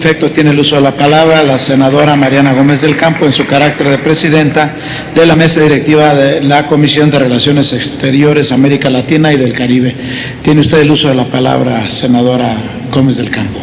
Perfecto, tiene el uso de la palabra la senadora Mariana Gómez del Campo en su carácter de presidenta de la mesa directiva de la Comisión de Relaciones Exteriores, América Latina y del Caribe. Tiene usted el uso de la palabra, senadora Gómez del Campo.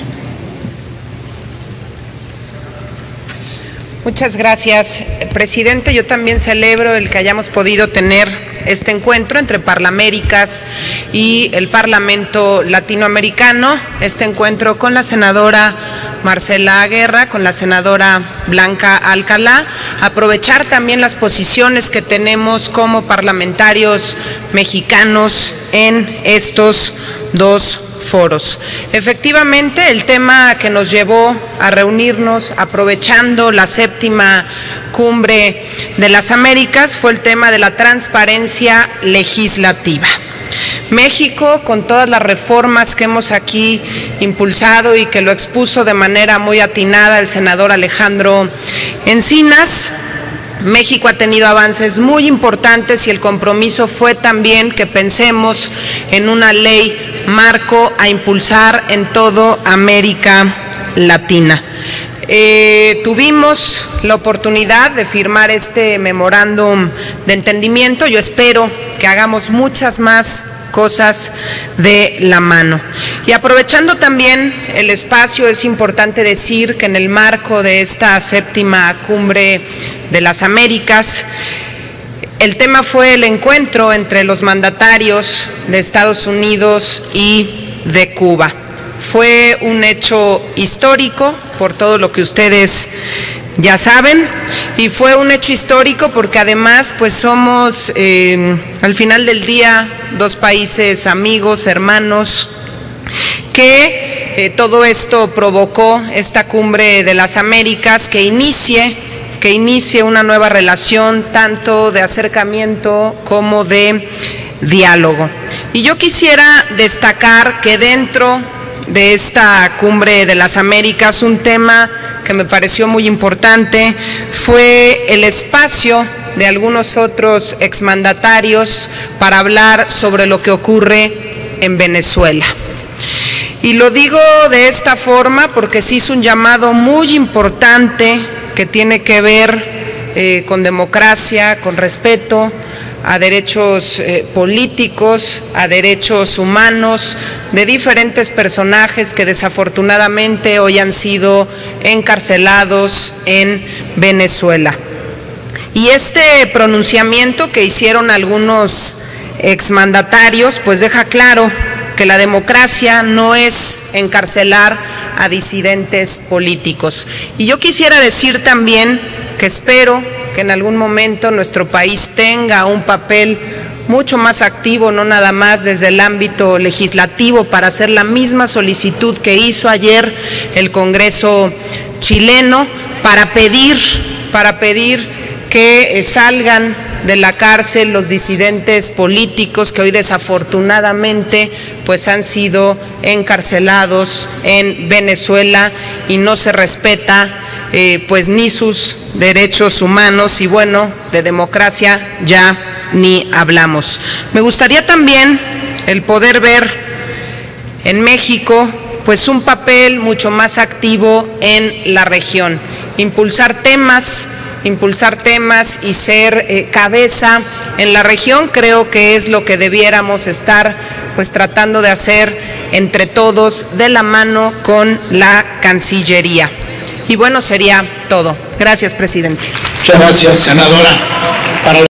Muchas gracias, presidente. Yo también celebro el que hayamos podido tener este encuentro entre Parlaméricas y el Parlamento Latinoamericano, este encuentro con la senadora Marcela Guerra, con la senadora Blanca Alcalá, aprovechar también las posiciones que tenemos como parlamentarios mexicanos en estos dos foros. Efectivamente, el tema que nos llevó a reunirnos aprovechando la 7ª Cumbre de las Américas fue el tema de la transparencia legislativa. México, con todas las reformas que hemos aquí impulsado y que lo expuso de manera muy atinada el senador Alejandro Encinas, México ha tenido avances muy importantes y el compromiso fue también que pensemos en una ley marco a impulsar en toda América Latina. Tuvimos la oportunidad de firmar este memorándum de entendimiento. Yo espero que hagamos muchas más cosas de la mano. Y aprovechando también el espacio, es importante decir que en el marco de esta 7ª Cumbre de las Américas, el tema fue el encuentro entre los mandatarios de Estados Unidos y de Cuba. Fue un hecho histórico por todo lo que ustedes ya saben, y fue un hecho histórico porque además pues somos al final del día dos países amigos, hermanos, que todo esto provocó esta Cumbre de las Américas que inicie una nueva relación tanto de acercamiento como de diálogo. Y yo quisiera destacar que dentro de esta Cumbre de las Américas un tema que me pareció muy importante fue el espacio de algunos otros exmandatarios para hablar sobre lo que ocurre en Venezuela. Y lo digo de esta forma porque se hizo un llamado muy importante que tiene que ver con democracia, con respeto a derechos políticos, a derechos humanos de diferentes personajes que desafortunadamente hoy han sido encarcelados en Venezuela. Y este pronunciamiento que hicieron algunos exmandatarios pues deja claro que la democracia no es encarcelar a disidentes políticos. Y yo quisiera decir también que espero que en algún momento nuestro país tenga un papel mucho más activo, no nada más desde el ámbito legislativo, para hacer la misma solicitud que hizo ayer el Congreso chileno para pedir que salgan de la cárcel los disidentes políticos que hoy desafortunadamente pues han sido encarcelados en Venezuela y no se respeta pues ni sus derechos humanos, y bueno, de democracia ya ni hablamos. Me gustaría también el poder ver en México pues un papel mucho más activo en la región, impulsar temas y ser cabeza en la región. Creo que es lo que debiéramos estar pues tratando de hacer entre todos de la mano con la Cancillería. Y bueno, sería todo. Gracias, presidente. Muchas gracias, senadora.